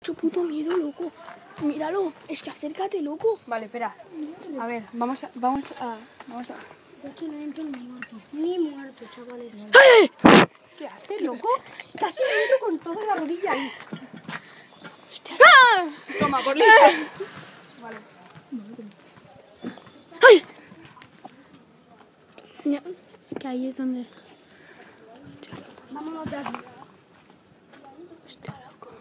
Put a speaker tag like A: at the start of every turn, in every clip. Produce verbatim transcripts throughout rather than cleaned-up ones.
A: Mucho puto miedo, loco. Míralo, es que acércate, loco.
B: Vale, espera. A ver, vamos a... Vamos a... Vamos a...
C: De aquí no entro ni muerto. Ni muerto, chavales.
A: ¡Ay!
B: ¿Qué haces, loco? Casi me meto con toda la rodilla ahí.
A: ¡Ah!
B: Toma, por listo. Vale.
A: ¡Ay! Ya, es que ahí es donde...
C: Vámonos de aquí.
A: Hostia, loco.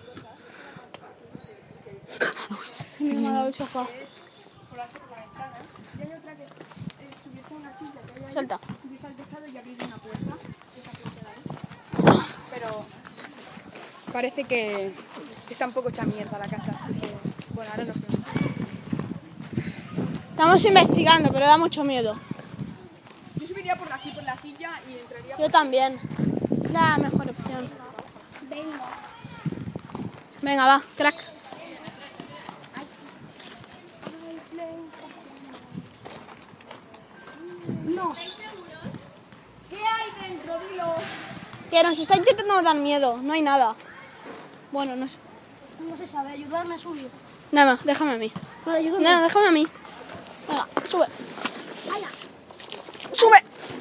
B: Sí, me ha dado el sofá. Por la ventana. Y hay otra que es subirse a una silla que hay
A: Salta.
B: subirse al tejado y abrir una puerta. Esa puerta de ahí. Pero parece que está un poco hecha mierda la casa, así que bueno, ahora nos vemos.
A: Estamos investigando, pero da mucho miedo.
B: Yo subiría por aquí, por la silla y entraría
A: Yo también. Es la mejor opción.
C: Venga.
A: Venga, va, crack.
C: No. ¿Qué hay dentro? Dilo.
A: Que nos está intentando dar miedo, no hay nada. Bueno, no sé.
C: No se sabe. Ayudarme a subir.
A: Nada más, déjame a mí.
C: No, ayúdame.
A: Nada, déjame a mí. Venga, sube.
C: Vaya.
A: ¡Sube!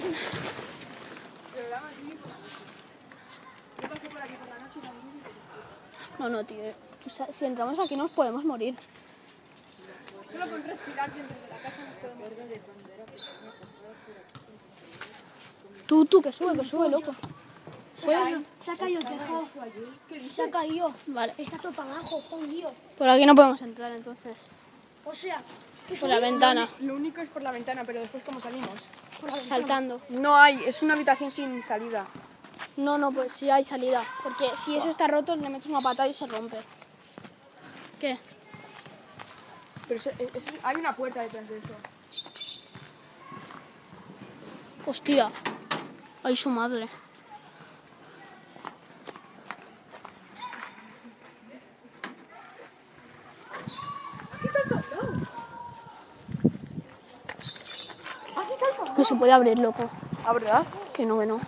A: No, no, tío. O sea, si entramos aquí nos podemos morir.
B: solo con respirar dentro de la casa nos podemos morir.
A: Tú, tú, que sube, que sube, loco.
C: Se ha, se ha caído el tejado. Se ha caído.
A: Vale.
C: Está todo para abajo. Está hundido.
A: Por aquí no podemos entrar, entonces.
C: O sea, que
A: Por la
C: subimos
A: ventana,
B: Lo único es por la ventana, pero después ¿cómo salimos?
C: por la ventana.
A: saltando.
B: No hay, es una habitación sin salida.
A: No, no, pues sí hay salida. Porque si eso está roto, le metes una patada y se rompe. ¿Qué?
B: Pero eso, eso- hay una puerta detrás de eso.
A: Hostia. Ay, su madre. Que se puede abrir, loco.
B: ¿Ah, verdad?
A: Que no, que no.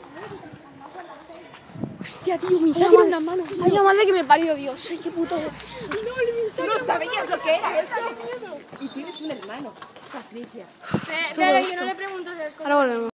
B: Hostia, tío, mi
A: Ay,
B: sangre
A: la
B: en la mano.
A: Ay, la madre que me parió, Dios. Ay, qué puto.
B: No sabías lo que era eso. Y tienes un hermano, Patricia.
A: Pero yo no le pregunto. Ahora volvemos.